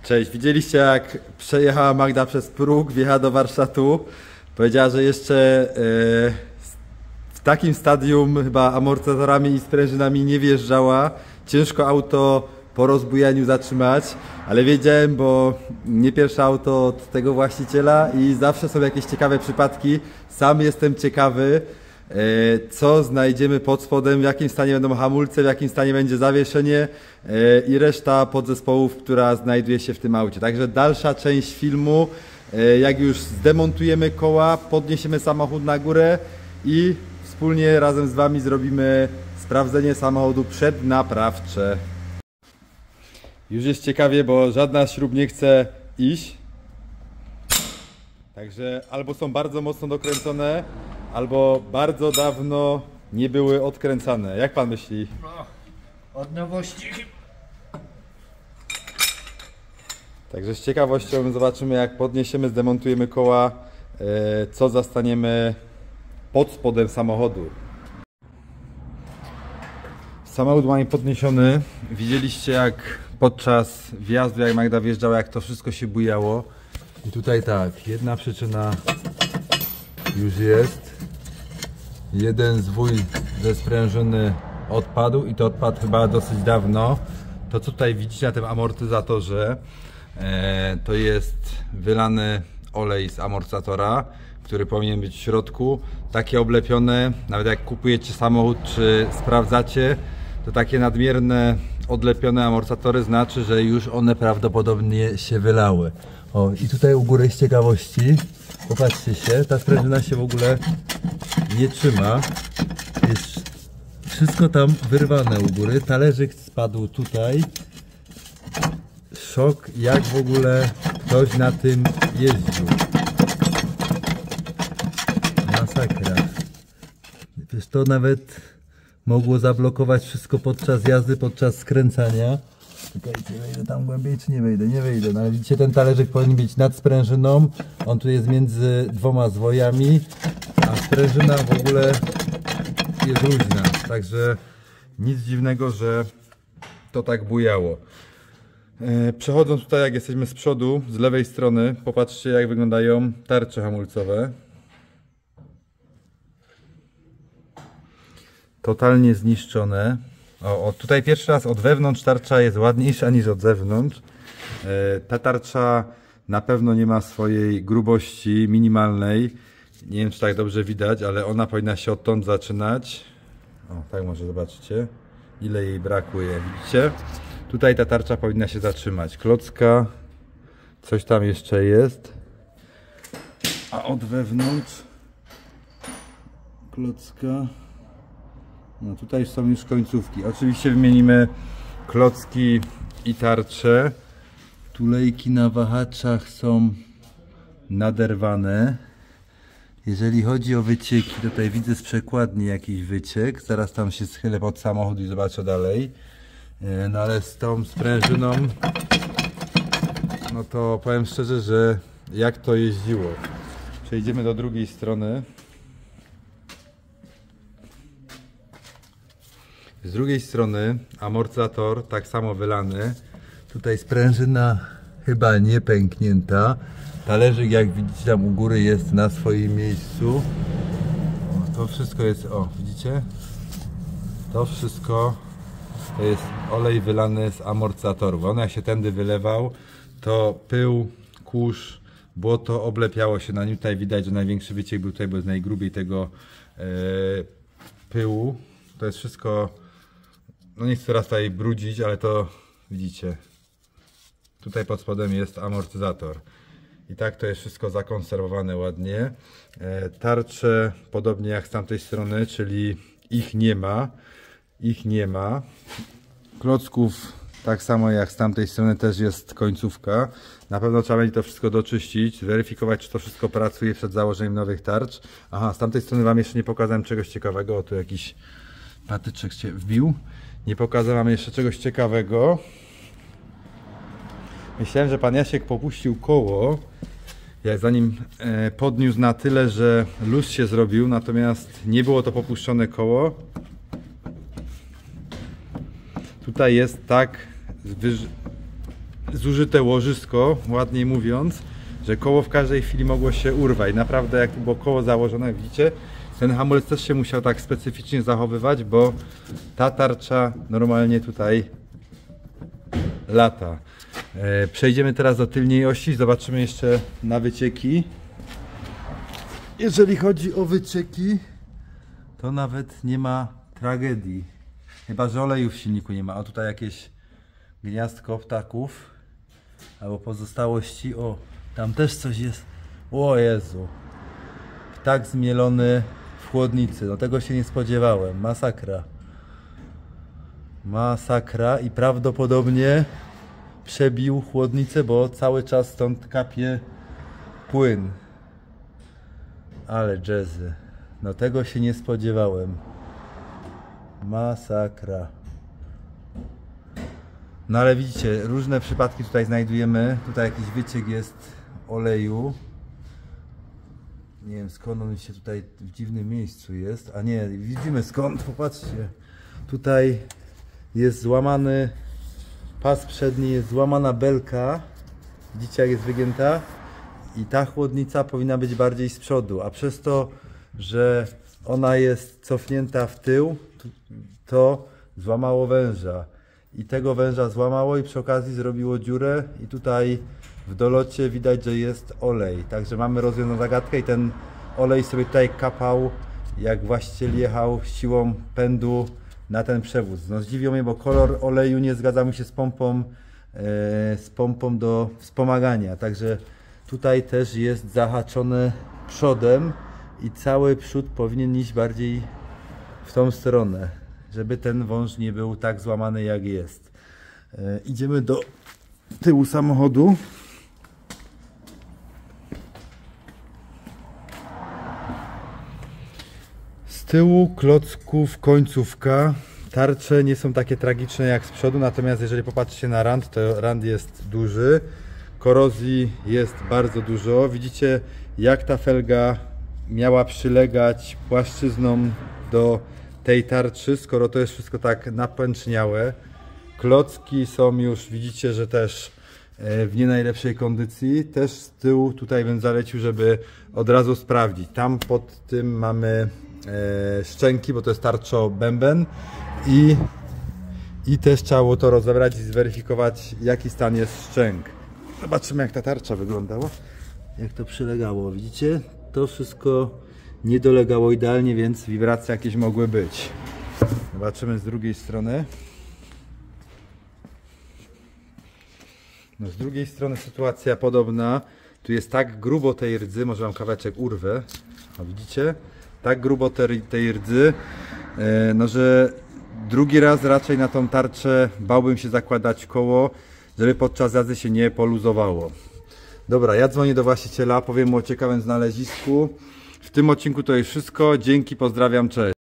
Cześć, widzieliście jak przejechała Magda przez próg, wjechała do warsztatu. Powiedziała, że jeszcze w takim stadium chyba amortyzatorami i sprężynami nie wjeżdżała. Ciężko auto po rozbujaniu zatrzymać, ale wiedziałem, bo nie pierwsze auto od tego właściciela i zawsze są jakieś ciekawe przypadki. Sam jestem ciekawy, co znajdziemy pod spodem, w jakim stanie będą hamulce, w jakim stanie będzie zawieszenie i reszta podzespołów, która znajduje się w tym aucie. Także dalsza część filmu, jak już zdemontujemy koła, podniesiemy samochód na górę i wspólnie razem z Wami zrobimy sprawdzenie samochodu przednaprawcze. Już jest ciekawie, bo żadna z śrub nie chce iść. Także albo są bardzo mocno dokręcone, albo bardzo dawno nie były odkręcane. Jak pan myśli? Od nowości. Także z ciekawością zobaczymy, jak podniesiemy, zdemontujemy koła, co zastaniemy pod spodem samochodu. Samochód mamy podniesiony. Widzieliście, jak podczas wjazdu, jak Magda wjeżdżała, jak to wszystko się bujało. I tutaj tak, jedna przyczyna już jest. Jeden zwój ze sprężyny odpadł i to odpadł chyba dosyć dawno. To co tutaj widzicie na tym amortyzatorze, to jest wylany olej z amortyzatora, który powinien być w środku. Takie oblepione, nawet jak kupujecie samochód czy sprawdzacie, to takie nadmierne odlepione amortyzatory znaczy, że już one prawdopodobnie się wylały. O, i tutaj u góry z ciekawości, popatrzcie się, ta sprężyna się w ogóle nie trzyma. Jest wszystko tam wyrwane u góry, talerzyk spadł tutaj. Szok, jak w ogóle ktoś na tym jeździł. Masakra. Wiesz, to nawet mogło zablokować wszystko podczas jazdy, podczas skręcania. Czekajcie, wejdę tam głębiej czy nie wejdę? Nie wejdę. No ale widzicie, ten talerzyk powinien być nad sprężyną. On tu jest między dwoma zwojami, a sprężyna w ogóle jest luźna. Także nic dziwnego, że to tak bujało. Przechodząc tutaj, jak jesteśmy z przodu, z lewej strony, popatrzcie, jak wyglądają tarcze hamulcowe. Totalnie zniszczone. O, tutaj pierwszy raz od wewnątrz tarcza jest ładniejsza niż od zewnątrz. Ta tarcza na pewno nie ma swojej grubości minimalnej. Nie wiem, czy tak dobrze widać, ale ona powinna się odtąd zaczynać. O, tak może zobaczycie, ile jej brakuje. Widzicie? Tutaj ta tarcza powinna się zatrzymać. Klocka, coś tam jeszcze jest. A od wewnątrz klocka. No tutaj są już końcówki. Oczywiście wymienimy klocki i tarcze. Tulejki na wahaczach są naderwane. Jeżeli chodzi o wycieki, tutaj widzę z przekładni jakiś wyciek. Zaraz tam się schylę pod samochód i zobaczę dalej. No ale z tą sprężyną, no to powiem szczerze, że jak to jeździło. Przejdziemy do drugiej strony. Z drugiej strony amortyzator tak samo wylany. Tutaj sprężyna chyba nie pęknięta. Talerzyk, jak widzicie, tam u góry jest na swoim miejscu. O, to wszystko jest, o widzicie? To wszystko to jest olej wylany z amortyzatorów. On jak się tędy wylewał, to pył, kurz, błoto oblepiało się na nim. Tutaj widać, że największy wyciek był tutaj, bo jest najgrubiej tego pyłu. To jest wszystko, no nie chcę teraz tutaj brudzić, ale to widzicie. Tutaj pod spodem jest amortyzator. I tak to jest wszystko zakonserwowane ładnie. Tarcze podobnie jak z tamtej strony, czyli ich nie ma. Ich nie ma. Klocków tak samo jak z tamtej strony też jest końcówka. Na pewno trzeba będzie to wszystko doczyścić, zweryfikować, czy to wszystko pracuje przed założeniem nowych tarcz. Aha, z tamtej strony Wam jeszcze nie pokazałem czegoś ciekawego. O, tu jakiś patyczek się wbił. Nie pokazałem Wam jeszcze czegoś ciekawego. Myślałem, że pan Jasiek popuścił koło, jak zanim podniósł na tyle, że luz się zrobił, natomiast nie było to popuszczone koło. Tutaj jest tak zużyte łożysko, ładniej mówiąc, że koło w każdej chwili mogło się urwać. Naprawdę jak tu było koło założone, widzicie, ten hamulec też się musiał tak specyficznie zachowywać, bo ta tarcza normalnie tutaj lata. Przejdziemy teraz do tylnej osi, zobaczymy jeszcze na wycieki. Jeżeli chodzi o wycieki, to nawet nie ma tragedii. Chyba że oleju w silniku nie ma. O, tutaj jakieś gniazdko ptaków albo pozostałości. O, tam też coś jest. O Jezu, ptak zmielony w chłodnicy. No tego się nie spodziewałem. Masakra. Masakra i prawdopodobnie przebił chłodnicę, bo cały czas stąd kapie płyn. Ale jazzy. No tego się nie spodziewałem. Masakra. No ale widzicie, różne przypadki tutaj znajdujemy. Tutaj jakiś wyciek jest oleju. Nie wiem skąd on się tutaj w dziwnym miejscu jest. A nie, widzimy skąd, popatrzcie. Tutaj jest złamany pas przedni, jest złamana belka. Widzicie jak jest wygięta? I ta chłodnica powinna być bardziej z przodu, a przez to, że ona jest cofnięta w tył, to złamało węża. I tego węża złamało i przy okazji zrobiło dziurę i tutaj w dolocie widać, że jest olej. Także mamy rozwiązaną zagadkę i ten olej sobie tutaj kapał, jak właściciel jechał siłą pędu na ten przewóz. No zdziwiło mnie, bo kolor oleju nie zgadza mi się z pompą do wspomagania. Także tutaj też jest zahaczone przodem i cały przód powinien iść bardziej w tą stronę, żeby ten wąż nie był tak złamany jak jest. Idziemy do tyłu samochodu. Z tyłu klocków końcówka. Tarcze nie są takie tragiczne jak z przodu, natomiast jeżeli popatrzycie na rand, to rand jest duży. Korozji jest bardzo dużo. Widzicie jak ta felga miała przylegać płaszczyzną do tej tarczy, skoro to jest wszystko tak napęczniałe. Klocki są już, widzicie, że też w nie najlepszej kondycji. Też z tyłu tutaj bym zalecił, żeby od razu sprawdzić. Tam pod tym mamy szczęki, bo to jest tarczo bęben i też trzeba było to rozebrać i zweryfikować jaki stan jest szczęk. Zobaczymy jak ta tarcza wyglądała, jak to przylegało. Widzicie? To wszystko nie dolegało idealnie, więc wibracje jakieś mogły być. Zobaczymy z drugiej strony. No z drugiej strony sytuacja podobna. Tu jest tak grubo tej rdzy, może wam kawałeczek urwę. O, widzicie? Tak grubo tej rdzy, no że drugi raz raczej na tą tarczę bałbym się zakładać koło, żeby podczas jazdy się nie poluzowało. Dobra, ja dzwonię do właściciela, powiem mu o ciekawym znalezisku. W tym odcinku to już wszystko. Dzięki, pozdrawiam, cześć.